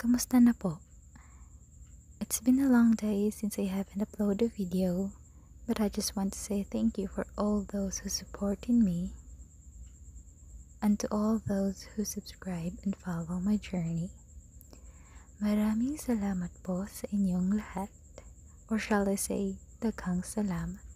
Kamusta na po? It's been a long day since I haven't uploaded a video, but I just want to say thank you for all those who support in me and to all those who subscribe and follow my journey. Maraming salamat po sa inyong lahat, or shall I say, daghang salamat.